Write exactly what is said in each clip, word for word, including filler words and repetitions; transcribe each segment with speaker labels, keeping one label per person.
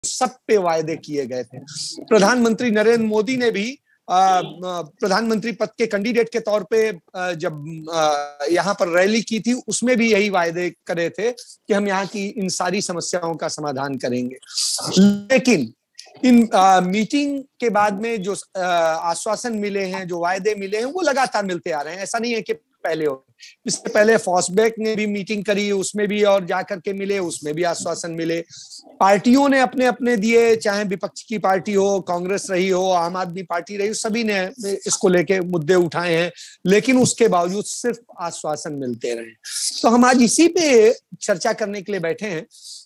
Speaker 1: सब पे वायदे किए गए थे। प्रधानमंत्री नरेंद्र मोदी ने भी प्रधानमंत्री पद के कैंडिडेट के तौर पे जब यहाँ पर रैली की थी, उसमें भी यही वायदे करे थे कि हम यहाँ की इन सारी समस्याओं का समाधान करेंगे। लेकिन इन आ, मीटिंग के बाद में जो आ, आश्वासन मिले हैं, जो वायदे मिले हैं, वो लगातार मिलते आ रहे हैं। ऐसा नहीं है कि पहले हो, इससे पहले फॉस्बेक ने भी मीटिंग करी, उसमें भी और जाकर के मिले, उसमें भी आश्वासन मिले। पार्टियों ने अपने अपने दिए, चाहे विपक्ष की पार्टी हो, कांग्रेस रही हो, आम आदमी पार्टी रही हो, सभी ने इसको लेके मुद्दे उठाए हैं, लेकिन उसके बावजूद सिर्फ आश्वासन मिलते रहे। तो हम आज इसी पे चर्चा करने के लिए बैठे हैं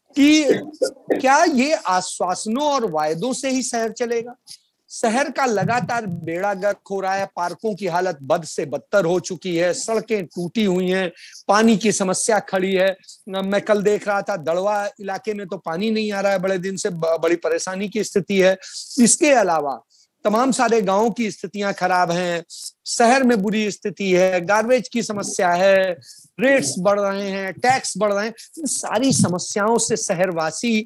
Speaker 1: कि क्या ये आश्वासनों और वायदों से ही शहर चलेगा? शहर का लगातार बेड़ा गर्क हो रहा है, पार्कों की हालत बद से बदतर हो चुकी है, सड़कें टूटी हुई हैं, पानी की समस्या खड़ी है। मैं कल देख रहा था दड़वा इलाके में तो पानी नहीं आ रहा है, बड़े दिन से बड़ी परेशानी की स्थिति है। इसके अलावा तमाम सारे गांवों की स्थितियां खराब हैं, शहर में बुरी स्थिति है, गार्बेज की समस्या है, रेट्स बढ़ रहे हैं, टैक्स बढ़ रहे हैं, इन सारी समस्याओं से शहरवासी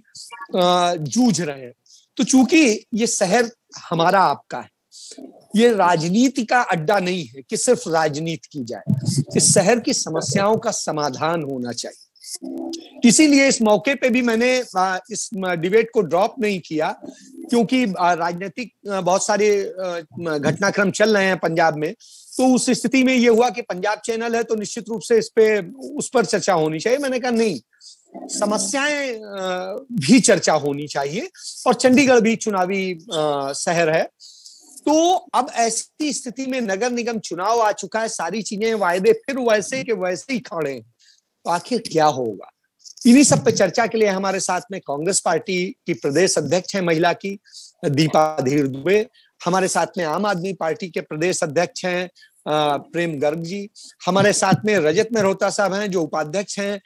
Speaker 1: जूझ रहे हैं। तो चूंकि ये शहर हमारा आपका है, ये राजनीति का अड्डा नहीं है कि सिर्फ राजनीति की जाए, इस शहर की समस्याओं का समाधान होना चाहिए। इसीलिए इस मौके पे भी मैंने इस डिबेट को ड्रॉप नहीं किया, क्योंकि राजनीतिक बहुत सारे घटनाक्रम चल रहे हैं पंजाब में। तो उस स्थिति में ये हुआ कि पंजाब चैनल है तो निश्चित रूप से इस पे उस पर चर्चा होनी चाहिए। मैंने कहा नहीं, समस्याएं भी चर्चा होनी चाहिए, और चंडीगढ़ भी चुनावी शहर है। तो अब ऐसी स्थिति में नगर निगम चुनाव आ चुका है, सारी चीजें, वायदे फिर वैसे के वैसे ही खड़े हैं, तो आखिर क्या होगा? इन्हीं सब पे चर्चा के लिए हमारे साथ में कांग्रेस पार्टी की प्रदेश अध्यक्ष है महिला की दीपा धीर दुबे, हमारे साथ में आम आदमी पार्टी के प्रदेश अध्यक्ष हैं प्रेम गर्ग जी, हमारे साथ में रजत मेहरोत्रा साहब हैं जो उपाध्यक्ष हैं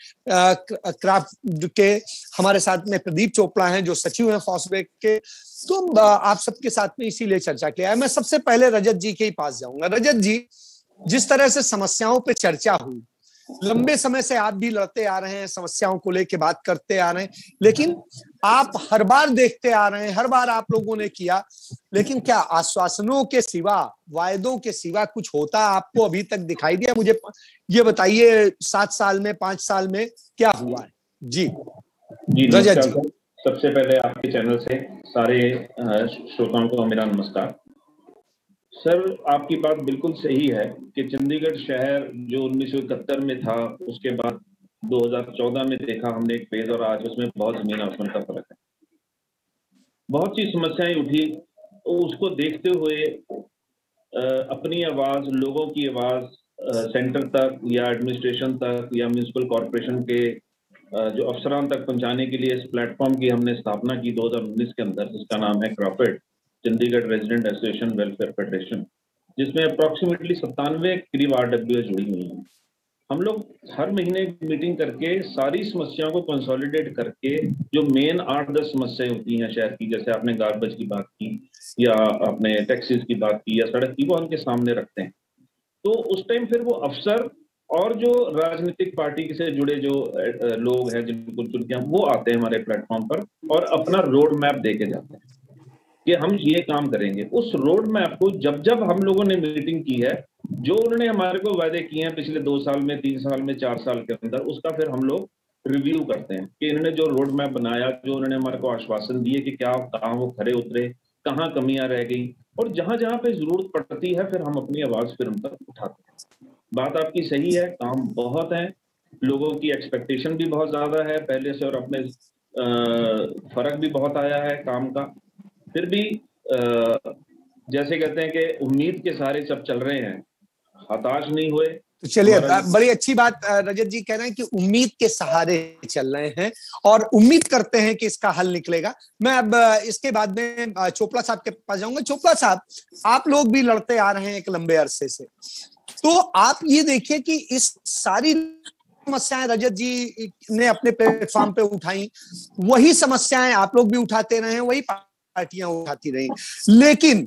Speaker 1: क्राफ्ट के, हमारे साथ में प्रदीप चोपड़ा हैं जो सचिव हैं फॉस्बेक के। तो आप सबके साथ में इसीलिए चर्चा किया है। मैं सबसे पहले रजत जी के ही पास जाऊंगा। रजत जी, जिस तरह से समस्याओं पे चर्चा हुई, लंबे समय से आप भी लड़ते आ रहे हैं, समस्याओं को लेके बात करते आ रहे हैं, लेकिन आप हर बार देखते आ रहे हैं, हर बार आप लोगों ने किया, लेकिन क्या आश्वासनों के सिवा, वायदों के सिवा कुछ होता आपको अभी तक दिखाई दिया? मुझे ये बताइए, सात साल में, पांच साल में क्या हुआ है? जी
Speaker 2: जी रजत जी, सबसे पहले आपके चैनल से सारे श्रोताओं को मेरा नमस्कार। सर, आपकी बात बिल्कुल सही है कि चंडीगढ़ शहर जो उन्नीस सौ इकहत्तर में था, उसके बाद दो हज़ार चौदह में देखा हमने एक फेज, और आज उसमें बहुत जमीन आसमान का फर्क है। बहुत सी समस्याएं उठी, तो उसको देखते हुए अपनी आवाज, लोगों की आवाज सेंटर तक या एडमिनिस्ट्रेशन तक या म्यूनिसिपल कॉरपोरेशन के जो अफसरान तक पहुंचाने के लिए इस प्लेटफॉर्म की हमने स्थापना की दो हज़ार उन्नीस के अंदर, जिसका नाम है क्राफेड, Chandigarh resident association welfare federation, जिसमें अप्रोक्सीमेटली सत्तानवे करीब आर डब्ल्यू एस जुड़ी हुई हैं। हम लोग हर महीने मीटिंग करके सारी समस्याओं को कंसोलिडेट करके, जो मेन आठ दस समस्याएं होती हैं शहर की, जैसे आपने गार्बेज की बात की या आपने टैक्सेस की बात की या सड़क की, वो उनके सामने रखते हैं। तो उस टाइम फिर वो अफसर और जो राजनीतिक पार्टी से जुड़े जो लोग हैं जिनको चुनते हैं, वो आते हैं हमारे प्लेटफॉर्म पर और अपना रोड मैप दे के जाते हैं कि हम ये काम करेंगे। उस रोड मैप को जब जब हम लोगों ने मीटिंग की है, जो उन्होंने हमारे को वायदे किए हैं पिछले दो साल में, तीन साल में, चार साल के अंदर, उसका फिर हम लोग रिव्यू करते हैं कि इन्होंने जो रोड मैप बनाया, जो उन्होंने हमारे को आश्वासन दिए कि क्या कहाँ वो खरे उतरे, कहाँ कमियां रह गई, और जहां जहां पे जरूरत पड़ती है फिर हम अपनी आवाज फिर उन तक उठाते हैं। बात आपकी सही है, काम बहुत है, लोगों की एक्सपेक्टेशन भी बहुत ज्यादा है पहले से, और अपने फर्क भी बहुत आया है काम का। फिर भी आ, जैसे कहते हैं कि उम्मीद के सहारे सब चल रहे हैं, हताश नहीं हुए।
Speaker 1: तो चलिए, बड़ी अच्छी बात रजत जी कह रहे हैं कि उम्मीद के सहारे चल रहे हैं और उम्मीद करते हैं कि इसका हल निकलेगा। मैं अब इसके बाद में चोपड़ा साहब के पास जाऊंगा। चोपड़ा साहब, आप लोग भी लड़ते आ रहे हैं एक लंबे अरसे से, तो आप ये देखिए कि इस सारी समस्याएं रजत जी ने अपने प्लेटफॉर्म पे उठाई, वही समस्याएं आप लोग भी उठाते रहे, वही पार्टियां उठाती रही, लेकिन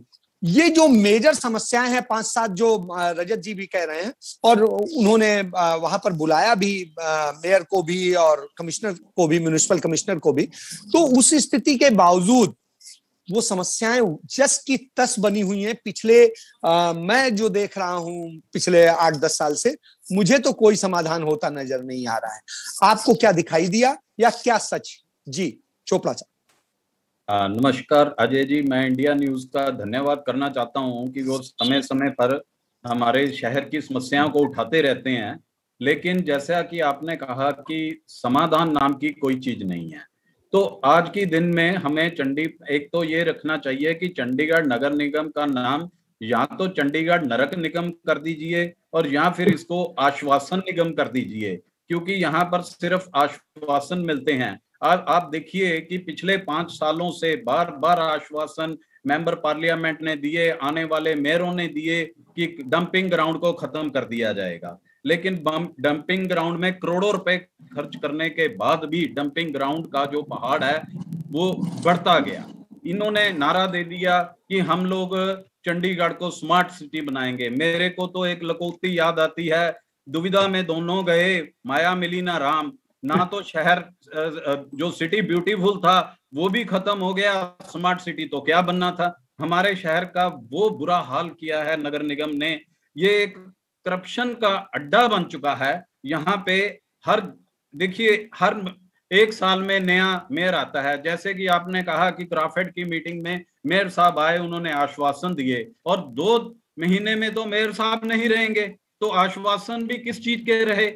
Speaker 1: ये जो मेजर समस्याएं हैं पांच सात जो रजत जी भी कह रहे हैं, और उन्होंने वहां पर बुलाया भी मेयर को भी और कमिश्नर को भी, म्युनिसिपल कमिश्नर को भी, तो उस स्थिति के बावजूद वो समस्याएं जस की तस बनी हुई हैं। पिछले आ, मैं जो देख रहा हूं पिछले आठ दस साल से, मुझे तो कोई समाधान होता नजर नहीं आ रहा है। आपको क्या दिखाई दिया या क्या सच? जी चोपड़ा साहब।
Speaker 3: नमस्कार अजय जी, मैं इंडिया न्यूज का धन्यवाद करना चाहता हूं कि वो समय समय पर हमारे शहर की समस्याओं को उठाते रहते हैं, लेकिन जैसा कि आपने कहा कि समाधान नाम की कोई चीज नहीं है। तो आज के दिन में हमें चंडी एक तो ये रखना चाहिए कि चंडीगढ़ नगर निगम का नाम या तो चंडीगढ़ नरक निगम कर दीजिए और या फिर इसको आश्वासन निगम कर दीजिए, क्योंकि यहाँ पर सिर्फ आश्वासन मिलते हैं। आज आप देखिए कि पिछले पांच सालों से बार बार आश्वासन मेंबर पार्लियामेंट ने दिए, आने वाले मेयरों ने दिए कि डंपिंग ग्राउंड को खत्म कर दिया जाएगा, लेकिन डंपिंग ग्राउंड में करोड़ों रुपए खर्च करने के बाद भी डंपिंग ग्राउंड का जो पहाड़ है वो बढ़ता गया। इन्होंने नारा दे दिया कि हम लोग चंडीगढ़ को स्मार्ट सिटी बनाएंगे। मेरे को तो एक लकोती याद आती है, दुविधा में दोनों गए, माया मिली ना राम। ना तो शहर जो सिटी ब्यूटीफुल था वो भी खत्म हो गया, स्मार्ट सिटी तो क्या बनना था। हमारे शहर का वो बुरा हाल किया है नगर निगम ने। ये एक करप्शन का अड्डा बन चुका है। यहाँ पे हर देखिए हर एक साल में नया मेयर आता है। जैसे कि आपने कहा कि क्राफेड की मीटिंग में मेयर साहब आए, उन्होंने आश्वासन दिए और दो महीने में तो मेयर साहब नहीं रहेंगे, तो आश्वासन भी किस चीज के रहे।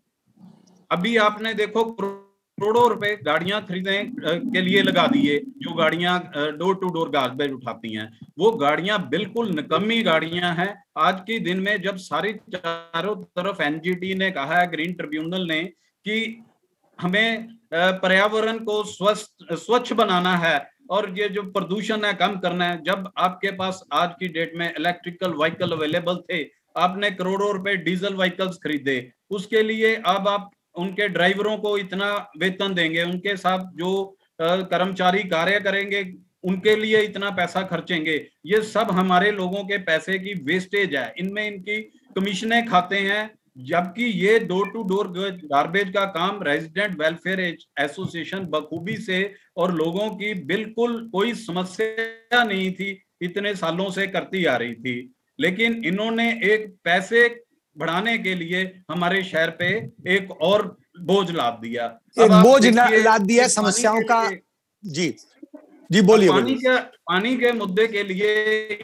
Speaker 3: अभी आपने देखो करोड़ों रुपए गाड़ियां खरीदने के लिए लगा दिए, जो गाड़ियां डोर टू डोर गार्बेज उठाती हैं, वो गाड़ियां बिल्कुल निकम्मी गाड़ियां हैं। आज के दिन में जब सारी चारों तरफ एनजीटी ने कहा है, ग्रीन ट्रिब्यूनल ने, कि हमें पर्यावरण को स्वच्छ स्वच्छ बनाना है और ये जो प्रदूषण है कम करना है, जब आपके पास आज की डेट में इलेक्ट्रिकल व्हीकल अवेलेबल थे, आपने करोड़ों रुपए डीजल व्हीकल्स खरीदे, उसके लिए अब आप उनके ड्राइवरों को इतना वेतन देंगे, उनके साथ जो कर्मचारी कार्य करेंगे उनके लिए इतना पैसा खर्चेंगे। ये सब हमारे लोगों के पैसे की वेस्टेज है, इनमें इनकी कमीशनें खाते हैं, जबकि ये डोर टू डोर गार्बेज का काम रेजिडेंट वेलफेयर एसोसिएशन बखूबी से और लोगों की बिल्कुल कोई समस्या नहीं थी, इतने सालों से करती आ रही थी। लेकिन इन्होंने एक पैसे बढ़ाने के लिए हमारे शहर पे एक और बोझ लाद दिया,
Speaker 1: एक बोझ लाद दिया समस्याओं का। जी जी बोलिए।
Speaker 3: पानी के पानी के मुद्दे के लिए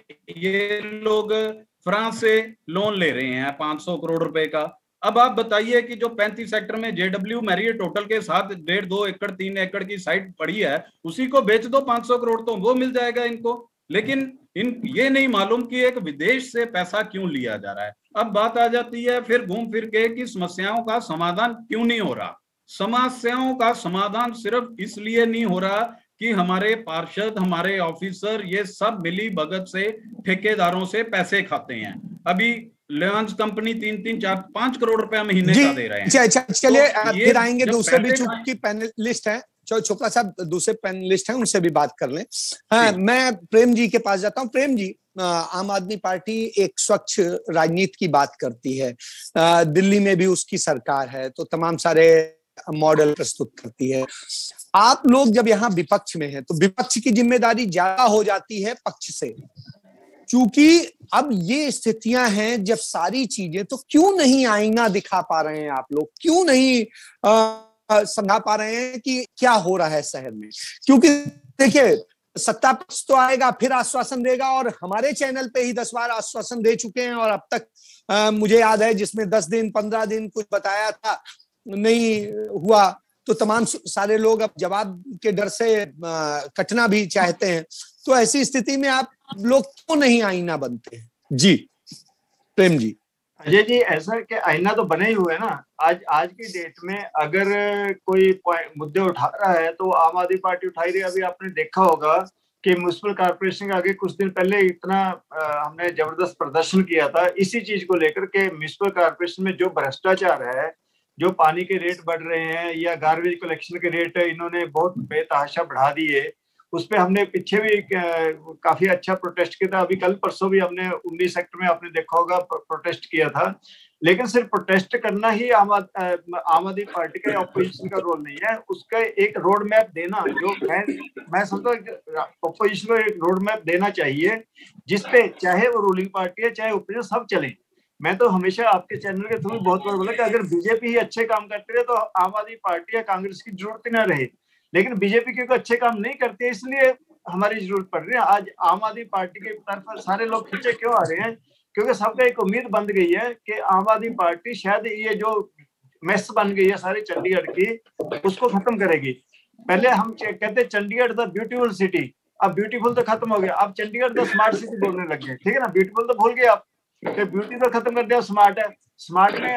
Speaker 3: ये लोग फ्रांस से लोन ले रहे हैं पांच सौ करोड़ रुपए का। अब आप बताइए कि जो पैंतीस सेक्टर में जेडब्ल्यू मैरियट होटल के साथ डेढ़ दो एकड़ तीन एकड़ की साइट पड़ी है, उसी को बेच दो पांच सौ करोड़, तो वो मिल जाएगा इनको। लेकिन इन ये नहीं मालूम कि एक विदेश से पैसा क्यों लिया जा रहा है। अब बात आ जाती है फिर घूम फिर के कि समस्याओं का समाधान क्यों नहीं हो रहा। समस्याओं का समाधान सिर्फ इसलिए नहीं हो रहा कि हमारे पार्षद, हमारे ऑफिसर, ये सब मिली भगत से ठेकेदारों से पैसे खाते हैं। अभी लियांस कंपनी तीन तीन चार पांच करोड़ रुपया महीने का दे रहे हैं।
Speaker 1: चलिए तो फिर आएंगे दूसरे भी, चूंकि पैनलिस्ट है चोपड़ा साहब, दूसरे पैनलिस्ट हैं, उनसे भी बात कर लें। हाँ, मैं प्रेम जी के पास जाता हूं। प्रेम जी, आम आदमी पार्टी एक स्वच्छ राजनीति की बात करती है, दिल्ली में भी उसकी सरकार है, तो तमाम सारे मॉडल प्रस्तुत करती है। आप लोग जब यहाँ विपक्ष में हैं तो विपक्ष की जिम्मेदारी ज्यादा हो जाती है पक्ष से, क्योंकि अब ये स्थितियां हैं जब सारी चीजें, तो क्यों नहीं आईना दिखा पा रहे हैं आप लोग, क्यों नहीं आ, समझा पा रहे हैं कि क्या हो रहा है शहर में? क्योंकि देखिए सत्ता पक्ष तो आएगा फिर आश्वासन देगा, और हमारे चैनल पे ही दस बार आश्वासन दे चुके हैं, और अब तक आ, मुझे याद है जिसमें दस दिन पंद्रह दिन कुछ बताया था, नहीं हुआ, तो तमाम सारे लोग अब जवाब के डर से आ, कटना भी चाहते हैं। तो ऐसी स्थिति में आप लोग क्यों नहीं आईना बनते हैं? जी प्रेम जी।
Speaker 4: अजय जी, ऐसा कि आईना तो बने ही हुए ना। आज आज की डेट में अगर कोई मुद्दे उठा रहा है तो आम आदमी पार्टी उठाई रही है। अभी आपने देखा होगा कि म्युनिसिपल कॉर्पोरेशन के आगे कुछ दिन पहले इतना आ, हमने जबरदस्त प्रदर्शन किया था इसी चीज को लेकर के, म्युनिसिपल कॉर्पोरेशन में जो भ्रष्टाचार है, जो पानी के रेट बढ़ रहे हैं या गार्बेज कलेक्शन के रेट इन्होंने बहुत बेतहाशा बढ़ा दिए, उस पर हमने पीछे भी काफी अच्छा प्रोटेस्ट किया था। अभी कल परसों भी हमने उन्नीस सेक्टर में आपने देखा होगा प्रोटेस्ट किया था। लेकिन सिर्फ प्रोटेस्ट करना ही आम आदमी पार्टी का या ऑपोजिशन का रोल नहीं है, उसका एक रोड मैप देना, जो मैं मैं समझता हूँ ऑपोजिशन को एक रोड मैप देना चाहिए जिसपे चाहे वो रूलिंग पार्टी है चाहे ओपोजिशन सब चले। मैं तो हमेशा आपके चैनल के थ्रू बहुत बार बोला कि अगर बीजेपी ही अच्छे काम करती रहे तो आम आदमी पार्टी या कांग्रेस की जरूरत ही ना रहे। लेकिन बीजेपी क्योंकि अच्छे काम नहीं करती है इसलिए हमारी जरूरत पड़ रही है। आज आम आदमी पार्टी के तरफ सारे लोग खींचे क्यों आ रहे हैं? क्योंकि सबका एक उम्मीद बन गई है कि आम आदमी पार्टी शायद ये जो मेस बन गई है सारी चंडीगढ़ की उसको खत्म करेगी। पहले हम कहते चंडीगढ़ द ब्यूटीफुल सिटी, अब ब्यूटीफुल तो खत्म हो गया, अब चंडीगढ़ द स्मार्ट सिटी बोलने लग गए। ठीक है ना, ब्यूटीफुल तो भूल गए आप, तो ब्यूटी तो खत्म कर दिया, स्मार्ट है। स्मार्ट में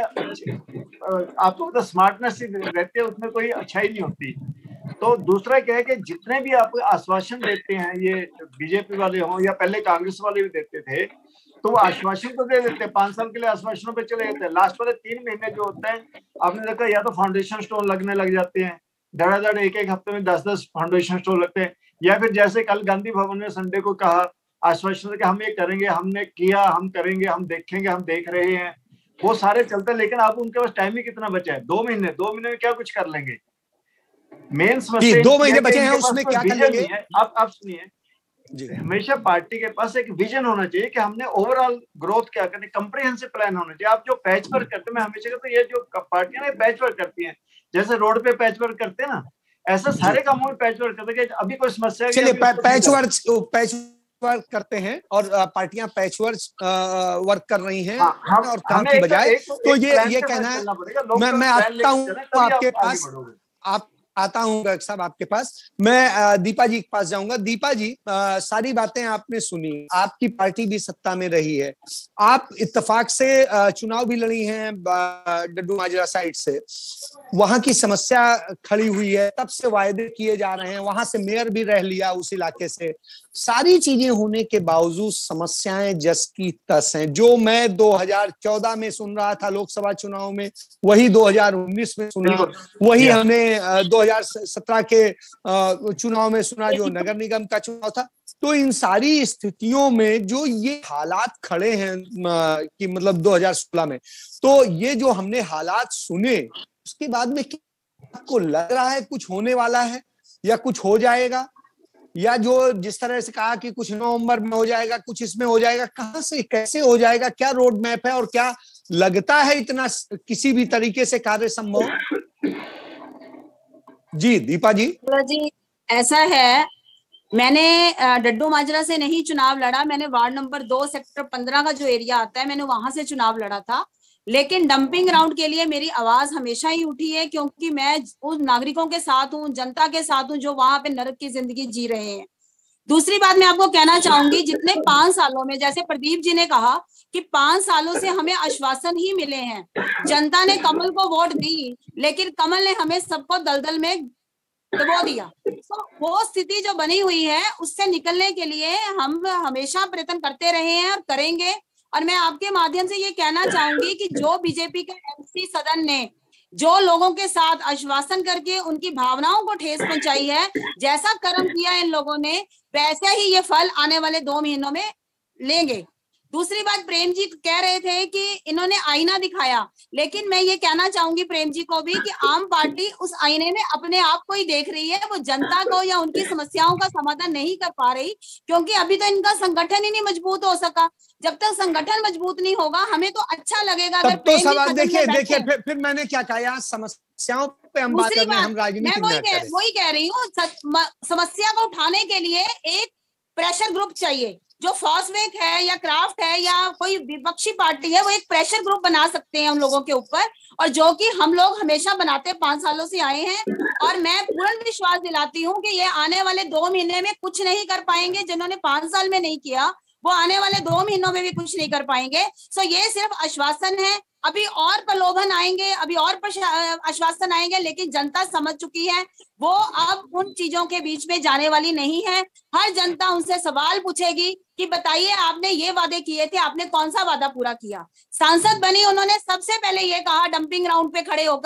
Speaker 4: आपको पता स्मार्टनेस रहती है, उसमें कोई अच्छाई नहीं होती। तो दूसरा क्या है कि जितने भी आप आश्वासन देते हैं, ये बीजेपी वाले हों या पहले कांग्रेस वाले भी देते थे, तो वो आश्वासन तो दे देते हैं, पांच साल के लिए आश्वासनों पे चले जाते हैं। लास्ट वाले तीन महीने जो होते हैं आपने देखा, या तो फाउंडेशन स्टोन लगने लग जाते हैं, धड़ाधड़ एक एक हफ्ते में दस दस फाउंडेशन स्टोन लगते हैं। या फिर जैसे कल गांधी भवन में संडे को कहा आश्वासन कि हम ये करेंगे, हमने किया, हम करेंगे, हम देखेंगे, हम देख रहे हैं, वो सारे चलते हैं। लेकिन आप उनके पास टाइम ही कितना बचा है? दो महीने दो महीने में क्या कुछ कर लेंगे? मेन समस्या
Speaker 1: दो महीने बचे हैं, उसमें क्या कर लेंगे?
Speaker 4: आप आप सुनिए, हमेशा पार्टी के पास एक विजन होना चाहिए कि हमने ओवरऑल ग्रोथ क्या करनी, कंप्रिहेंसिव प्लान होना चाहिए। आप जो पैच वर्क करते हैं, मैं हमेशा कहता हूं ये जो पार्टियां पैच वर्क करती हैं, जैसे रोड पे पैच वर्क करते हैं ना, ऐसा सारे कामों में पैच वर्क करते हैं। अभी कोई समस्या है,
Speaker 1: चलिए पैच वर्क पैच वर्क करते हैं और पार्टियां पैच वर्क वर्क कर रही हैं और काम की बजाय। तो ये ये कहना है, मैं मैं आता हूँ आपके पास, आप आता हूँ डॉक्टर साहब आपके पास। मैं दीपा जी के पास जाऊंगा। दीपा जी, आ, सारी बातें आपने सुनी, आपकी पार्टी भी सत्ता में रही है, आप इत्तेफाक से चुनाव भी लड़ी हैं डड्डू माजरा साइड से, वहां की समस्या खड़ी हुई है, तब से वायदे किए जा रहे हैं, वहां से मेयर भी रह लिया उस इलाके से। सारी चीजें होने के बावजूद समस्याएं जस की तस हैं। जो मैं दो हज़ार चौदह में सुन रहा था लोकसभा चुनाव में, वही दो हज़ार उन्नीस में सुना, वही हमने दो हज़ार सत्रह के चुनाव में सुना जो नगर निगम का चुनाव था। तो इन सारी स्थितियों में जो ये हालात खड़े हैं कि मतलब दो हज़ार सोलह में, तो ये जो हमने हालात सुने उसके बाद में आपको लग रहा है कुछ होने वाला है या कुछ हो जाएगा, या जो जिस तरह से कहा कि कुछ नवंबर में हो जाएगा, कुछ इसमें हो जाएगा, कहां से कैसे हो जाएगा, क्या रोड मैप है और क्या लगता है इतना किसी भी तरीके से कार्य संभव? जी दीपा जी।
Speaker 5: जी ऐसा है, मैंने डड्डू माजरा से नहीं चुनाव लड़ा, मैंने वार्ड नंबर दो सेक्टर पंद्रह का जो एरिया आता है मैंने वहां से चुनाव लड़ा था। लेकिन डंपिंग ग्राउंड के लिए मेरी आवाज हमेशा ही उठी है, क्योंकि मैं उन नागरिकों के साथ हूँ, जनता के साथ हूँ जो वहां पे नरक की जिंदगी जी रहे हैं। दूसरी बात मैं आपको कहना चाहूंगी, जितने पांच सालों में, जैसे प्रदीप जी ने कहा कि पांच सालों से हमें आश्वासन ही मिले हैं, जनता ने कमल को वोट दी लेकिन कमल ने हमें सबको दलदल में दबो दिया। तो वो स्थिति जो बनी हुई है उससे निकलने के लिए हम हमेशा प्रयत्न करते रहे हैं और करेंगे। और मैं आपके माध्यम से ये कहना चाहूंगी कि जो बीजेपी के एमसी सदन ने जो लोगों के साथ आश्वासन करके उनकी भावनाओं को ठेस पहुंचाई है, जैसा कर्म किया इन लोगों ने, वैसे ही ये फल आने वाले दो महीनों में लेंगे। दूसरी बात, प्रेम जी कह रहे थे कि इन्होंने आईना दिखाया, लेकिन मैं ये कहना चाहूंगी प्रेम जी को भी कि आम पार्टी उस आईने में अपने आप को ही देख रही है, वो जनता को या उनकी समस्याओं का समाधान नहीं कर पा रही, क्योंकि अभी तो इनका संगठन ही नहीं मजबूत हो सका। जब तक संगठन मजबूत नहीं होगा हमें तो अच्छा लगेगा अगर
Speaker 1: तो सवाल देखिए देखिए फिर, फिर मैंने क्या कहा, यहाँ समस्याओं पे हम बात कर रहे हैं, हम राजनीति
Speaker 5: मैं वही कह, वही कह रही हूँ, समस्या को उठाने के लिए एक प्रेशर ग्रुप चाहिए। जो फॉसवेक है या क्राफ्ट है या कोई विपक्षी पार्टी है, वो एक प्रेशर ग्रुप बना सकते हैं उन लोगों के ऊपर, और जो कि हम लोग हमेशा बनाते पांच सालों से आए हैं। और मैं पूर्ण विश्वास दिलाती हूँ कि ये आने वाले दो महीने में कुछ नहीं कर पाएंगे, जिन्होंने पांच साल में नहीं किया वो आने वाले दो महीनों में भी कुछ नहीं कर पाएंगे। सो ये सिर्फ आश्वासन है, अभी और प्रलोभन आएंगे, अभी और आश्वासन आएंगे, लेकिन जनता समझ चुकी है वो अब उन चीजों के बीच में जाने वाली नहीं है। हर जनता उनसे सवाल पूछेगी कि बताइए आपने ये वादे किए थे, आपने कौन सा वादा पूरा किया। सांसद बनी, उन्होंने सबसे पहले ये कहा डंपिंग ग्राउंड पे खड़े होकर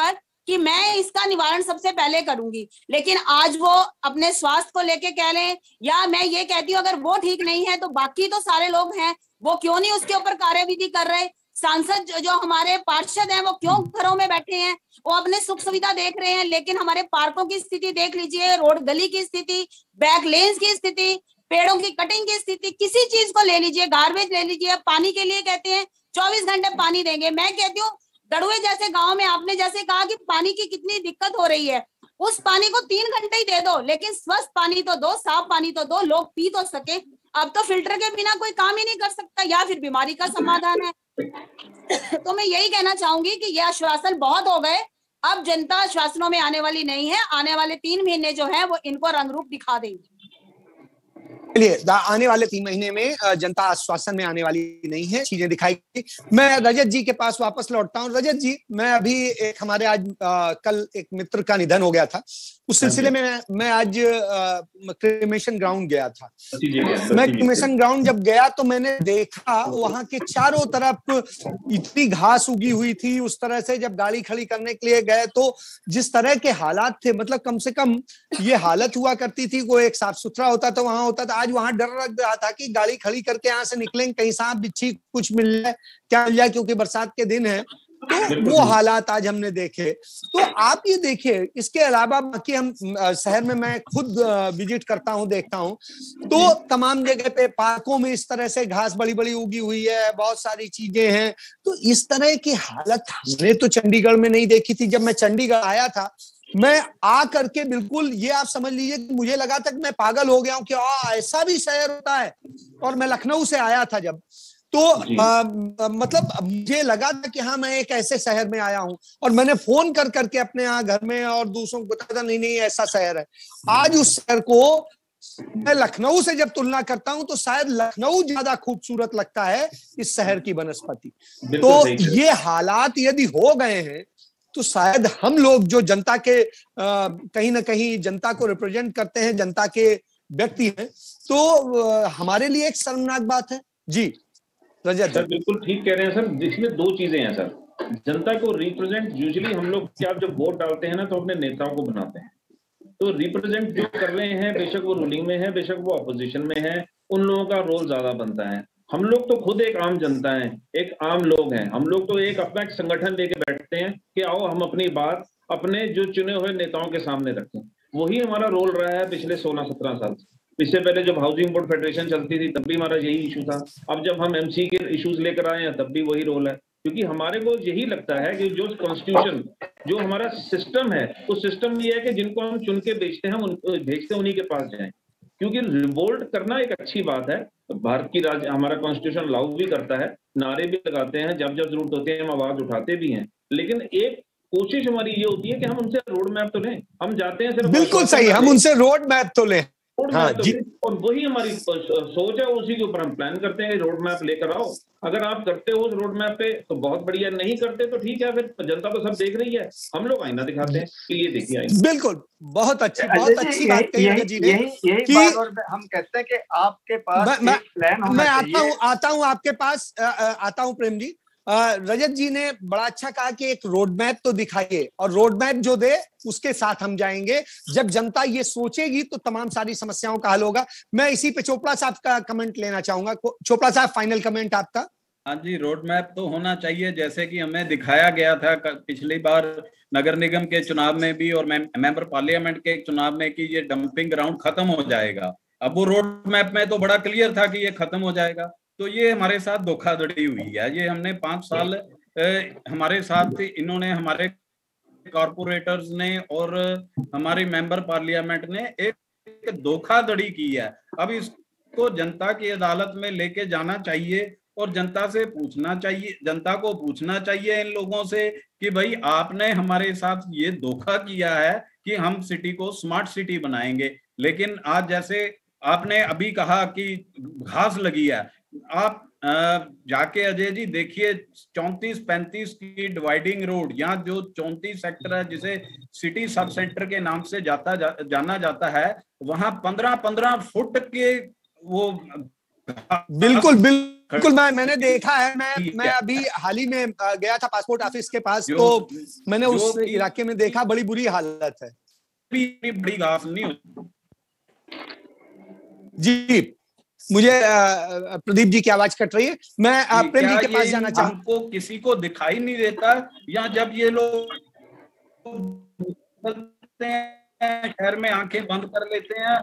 Speaker 5: कि मैं इसका निवारण सबसे पहले करूंगी, लेकिन आज वो अपने स्वास्थ्य को लेके कह लें, या मैं ये कहती हूँ अगर वो ठीक नहीं है तो बाकी तो सारे लोग हैं, वो क्यों नहीं उसके ऊपर कार्यविधि कर रहे। सांसद जो, जो हमारे पार्षद हैं वो क्यों घरों में बैठे हैं, वो अपने सुख सुविधा देख रहे हैं, लेकिन हमारे पार्कों की स्थिति देख लीजिए, रोड गली की स्थिति, बैक लेन्स की स्थिति, पेड़ों की कटिंग की स्थिति, किसी चीज को ले लीजिए, गार्बेज ले लीजिए। पानी के लिए कहते हैं चौबीस घंटे पानी देंगे, मैं कहती हूँ दड़ुए जैसे गांव में आपने जैसे कहा कि पानी की कितनी दिक्कत हो रही है, उस पानी को तीन घंटे ही दे दो, लेकिन स्वस्थ पानी तो दो, साफ पानी तो दो, लोग पी तो सके। अब तो फिल्टर के बिना कोई काम ही नहीं कर सकता, या फिर बीमारी का समाधान है। तो मैं यही कहना चाहूंगी कि ये आश्वासन बहुत हो गए, अब जनता आश्वासनों में आने वाली नहीं है, आने वाले तीन महीने जो है वो इनको रंग रूप दिखा देंगे।
Speaker 1: चलिए, आने वाले तीन महीने में जनता आश्वासन में आने वाली नहीं है, चीजें दिखाई। मैं रजत जी के पास वापस लौटता हूँ। रजत जी, मैं अभी एक हमारे आज आ, कल एक मित्र का निधन हो गया था, उस सिलसिले में मैं, मैं आज क्रिमेशन ग्राउंड गया था। मैं क्रिमेशन ग्राउंड जब गया तो मैंने देखा वहां के चारों तरफ इतनी घास उगी हुई थी। उस तरह से जब गाड़ी खड़ी करने के लिए गए तो जिस तरह के हालात थे, मतलब कम से कम ये हालत हुआ करती थी, वो एक साफ सुथरा होता था, वहां होता था। आज वहां डर लग रहा था कि गाड़ी खड़ी करके यहाँ से निकलेंगे, कहीं सांप बिच्छी कुछ मिल जाए, क्या मिल जाए, क्योंकि बरसात के दिन है। तो वो हालात आज हमने देखे। तो आप ये देखिए, इसके अलावा बाकी हम शहर में मैं खुद विजिट करता हूँ, देखता हूँ, तो तमाम जगह पे पार्कों में इस तरह से घास बड़ी बड़ी उगी हुई है, बहुत सारी चीजें हैं। तो इस तरह की हालत हमने तो चंडीगढ़ में नहीं देखी थी। जब मैं चंडीगढ़ आया था, मैं आ करके बिल्कुल ये आप समझ लीजिए कि मुझे लगा था कि मैं पागल हो गया हूं कि आ, ऐसा भी शहर होता है। और मैं लखनऊ से आया था जब, तो आ, मतलब मुझे लगा था कि हाँ, मैं एक ऐसे शहर में आया हूं। और मैंने फोन कर करके अपने यहाँ घर में और दूसरों को बताया था, नहीं नहीं ऐसा शहर है। आज उस शहर को मैं लखनऊ से जब तुलना करता हूं तो शायद लखनऊ ज्यादा खूबसूरत लगता है इस शहर की वनस्पति। तो ये हालात यदि हो गए हैं तो शायद हम लोग जो जनता के आ, कहीं ना कहीं जनता को रिप्रेजेंट करते हैं, जनता के व्यक्ति हैं, तो आ, हमारे लिए एक शर्मनाक बात है। जी रजत
Speaker 2: सर, बिल्कुल ठीक कह रहे हैं सर। इसमें दो चीजें हैं सर। जनता को रिप्रेजेंट यूजुअली हम लोग क्या जब वोट डालते हैं ना तो अपने नेताओं को बनाते हैं। तो रिप्रेजेंट जो कर रहे हैं, बेशक वो रूलिंग में है, बेशक वो अपोजिशन में है, उन लोगों का रोल ज्यादा बनता है। हम लोग तो खुद एक आम जनता है, एक आम लोग हैं। हम लोग तो एक अपना एक संगठन लेके बैठते हैं कि आओ हम अपनी बात अपने जो चुने हुए नेताओं के सामने रखें। वही हमारा रोल रहा है पिछले सोलह सत्रह साल से। इससे पहले जब हाउसिंग बोर्ड फेडरेशन चलती थी तब भी हमारा यही इशू था। अब जब हम एमसी के इश्यूज लेकर आए हैं तब भी वही रोल है, क्योंकि हमारे को यही लगता है कि जो कॉन्स्टिट्यूशन, जो हमारा सिस्टम है, उस सिस्टम ये है कि जिनको हम चुन के बेचते हैं, हम भेजते उन्हीं के पास जाएं। क्योंकि रिवोल्ट करना एक अच्छी बात है, भारत की राज्य हमारा कॉन्स्टिट्यूशन लागू भी करता है, नारे भी लगाते हैं, जब जब जरूरत होती है हम आवाज उठाते भी हैं। लेकिन एक कोशिश हमारी ये होती है कि हम उनसे रोड मैप तो लें। हम जाते हैं सिर्फ,
Speaker 1: बिल्कुल सही, हम उनसे रोड मैप तो लें। हाँ जी,
Speaker 2: और वही हमारी सोच है, उसी के ऊपर हम प्लान करते हैं, रोड मैप लेकर आओ। अगर आप करते हो उस रोड मैप पे तो बहुत बढ़िया, नहीं करते तो ठीक है, फिर जनता तो सब देख रही है, हम लोग आईना दिखाते हैं कि ये देखिए आईना।
Speaker 1: बिल्कुल, बहुत अच्छी बहुत अच्छी बात कही है जी ने।
Speaker 4: यही बात और हम कहते हैं कि आपके पास
Speaker 1: मैं,
Speaker 4: एक प्लान होना
Speaker 1: मैं
Speaker 4: चाहिए।
Speaker 1: आता हूँ आता हूँ आपके पास आ, आता हूँ प्रेम जी। रजत जी ने बड़ा अच्छा कहा कि एक रोड मैप तो दिखाइए, और रोड मैप जो दे उसके साथ हम जाएंगे। जब जनता ये सोचेगी तो तमाम सारी समस्याओं का हल होगा। मैं इसी पे चोपड़ा साहब का कमेंट लेना चाहूंगा। चोपड़ा साहब, फाइनल कमेंट आपका।
Speaker 3: हाँ जी, रोड मैप तो होना चाहिए, जैसे कि हमें दिखाया गया था पिछली बार नगर निगम के चुनाव में भी और मेंबर पार्लियामेंट के चुनाव में कि ये डंपिंग ग्राउंड खत्म हो जाएगा। अब वो रोड मैप में तो बड़ा क्लियर था कि ये खत्म हो जाएगा। तो ये हमारे साथ धोखाधड़ी हुई है। ये हमने पांच साल ए, हमारे साथ इन्होंने, हमारे कॉर्पोरेटर्स ने और हमारे मेंबर पार्लियामेंट ने एक धोखाधड़ी की है। अब इसको जनता की अदालत में लेके जाना चाहिए और जनता से पूछना चाहिए, जनता को पूछना चाहिए इन लोगों से कि भाई आपने हमारे साथ ये धोखा किया है कि हम सिटी को स्मार्ट सिटी बनाएंगे। लेकिन आज जैसे आपने अभी कहा कि घास लगी है, आप जाके अजय जी देखिए चौंतीस पैंतीस की डिवाइडिंग रोड, यहाँ जो चौंतीस सेक्टर है जिसे सिटी सब सेंटर के नाम से जाता जा, जाना जाता है, वहां पंद्रह पंद्रह फुट के वो
Speaker 1: बिल्कुल बिल्कुल बिल्कुल, मैं मैंने देखा है, मैं मैं अभी हाल ही में गया था पासपोर्ट ऑफिस के पास, तो मैंने उस इलाके में देखा, बड़ी बुरी हालत है।
Speaker 3: बड़ी घास नहीं होती।
Speaker 1: जी, मुझे प्रदीप जी की आवाज कट रही है, मैं प्रेम जी के पास जाना चाहूँ।
Speaker 3: हमको किसी को दिखाई नहीं देता, या जब ये लोग शहर में आंखें बंद कर लेते हैं।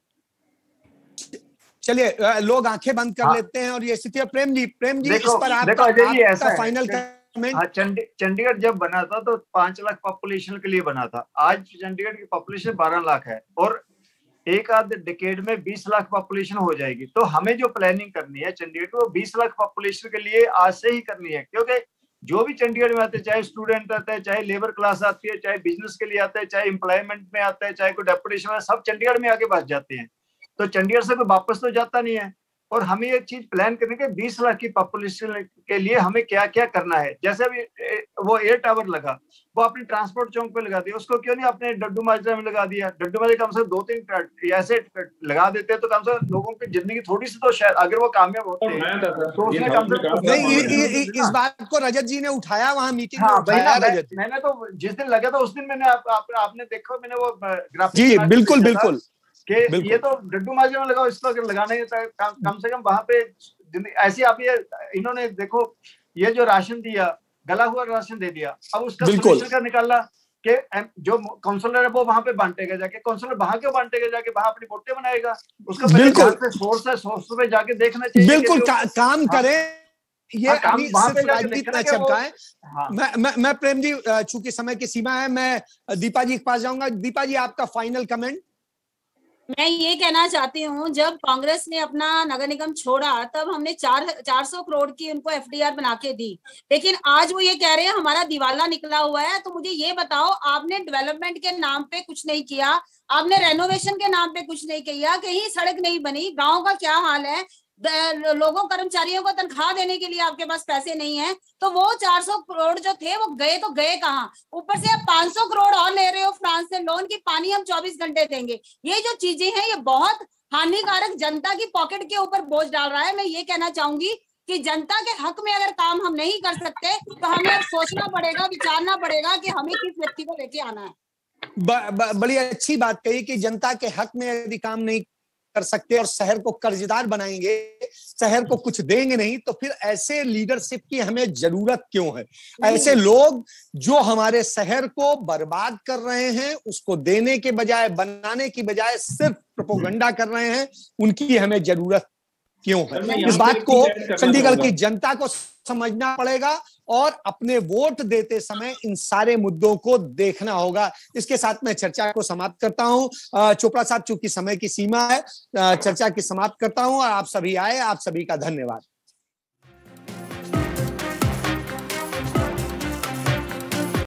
Speaker 1: चलिए, लोग आंखें बंद कर हाँ। लेते हैं और ये स्थिति है। प्रेम जी, प्रेम जी,
Speaker 4: देखो,
Speaker 1: इस पर
Speaker 4: देखो,
Speaker 1: आपका, आपका फाइनल कमेंट।
Speaker 4: चंडीगढ़ जब बना था तो पांच लाख पॉपुलेशन के लिए बना था, आज चंडीगढ़ की पॉपुलेशन बारह लाख है और एक आध डिकेड में बीस लाख पॉपुलेशन हो जाएगी। तो हमें जो प्लानिंग करनी है चंडीगढ़ को, बीस लाख पॉपुलेशन के लिए आज से ही करनी है, क्योंकि जो भी चंडीगढ़ में आते हैं, चाहे स्टूडेंट आते हैं, चाहे लेबर क्लास आती है, चाहे बिजनेस के लिए आते हैं, चाहे एम्प्लॉयमेंट में आते हैं, चाहे कोई डेपुटेशन में, सब चंडीगढ़ में आके बस जाते हैं। तो चंडीगढ़ से कोई वापस तो जाता नहीं है। और हमें एक चीज प्लान करने के बीस लाख की पॉपुलेशन के लिए हमें क्या क्या करना है। जैसे अभी वो एयर टावर लगा, वो अपने ट्रांसपोर्ट चौक पे लगा दिया, उसको क्यों नहीं अपने डड्डू माजरा में लगा दिया? डड्डू माजरा कम से दो तीन ऐसे लगा देते तो कम से कम लोगों की जिंदगी थोड़ी सी तो शायद, अगर वो कामयाब होते हैं तो उसमें कम से
Speaker 1: कम। इस बात को रजत जी ने उठाया वहाँ मीटिंग में,
Speaker 4: उठाया रजत। मैंने तो जिस दिन लगा था उस दिन मैंने आपने देखा, मैंने वो ग्राफिक,
Speaker 1: जी बिल्कुल बिल्कुल
Speaker 4: कि ये तो डड्डू माजरे में लगाओ, इसको अगर लगाना है तो कम से कम वहां पे ऐसी आप ये इन्होंने देखो, ये जो राशन दिया, गला हुआ राशन दे दिया, अब उसका सोल्यूशन का निकाला कि जो काउंसलर है वो वहां पे बांटेगा जाके। काउंसलर वहां क्यों बांटेगा जाके? वहां अपनी वोटें बनाएगा। उसका
Speaker 1: बिल्कुल
Speaker 4: सोर्स है, सोर्स पे जाके देखना चाहिए।
Speaker 1: बिल्कुल का, काम करे। ये अभी सिर्फ राजनीति न चमकाए। मैं मैं मैं प्रेम जी, चूंकि समय की सीमा है, मैं दीपा जी के पास जाऊंगा। दीपा जी, आपका फाइनल कमेंट।
Speaker 5: मैं ये कहना चाहती हूँ, जब कांग्रेस ने अपना नगर निगम छोड़ा तब हमने चार चार सौ करोड़ की उनको एफडीआर बना के दी, लेकिन आज वो ये कह रहे हैं हमारा दिवाला निकला हुआ है। तो मुझे ये बताओ, आपने डेवलपमेंट के नाम पे कुछ नहीं किया, आपने रेनोवेशन के नाम पे कुछ नहीं किया, कहीं सड़क नहीं बनी, गाँव का क्या हाल है, लोगों कर्मचारियों को तनख्वाह देने के लिए आपके पास पैसे नहीं है। तो वो चार सौ करोड़ जो थे वो गए तो गए कहाँ? ऊपर से आप पांच सौ करोड़ और ले रहे हो फ्रांस से लोन की, पानी हम चौबीस घंटे देंगे। ये जो चीजें हैं ये बहुत हानिकारक, जनता की पॉकेट के ऊपर बोझ डाल रहा है। मैं ये कहना चाहूंगी कि जनता के हक में अगर काम हम नहीं कर सकते तो हमें अब सोचना पड़ेगा, विचारना पड़ेगा कि हमें किस व्यक्ति को लेके आना है।
Speaker 1: ब, ब, बड़ी अच्छी बात कही कि जनता के हक में यदि काम नहीं कर सकते और शहर को कर्जदार बनाएंगे, शहर को कुछ देंगे नहीं, तो फिर ऐसे लीडरशिप की हमें जरूरत क्यों है? ऐसे लोग जो हमारे शहर को बर्बाद कर रहे हैं, उसको देने के बजाय, बनाने की बजाय सिर्फ प्रोपोगंडा कर रहे हैं, उनकी हमें जरूरत क्यों है? इस बात को चंडीगढ़ की जनता को समझना पड़ेगा और अपने वोट देते समय इन सारे मुद्दों को देखना होगा। इसके साथ मैं चर्चा को समाप्त करता हूं। चोपड़ा साहब, चूंकि समय की सीमा है, चर्चा की समाप्त करता हूं और आप सभी आए, आप सभी का धन्यवाद।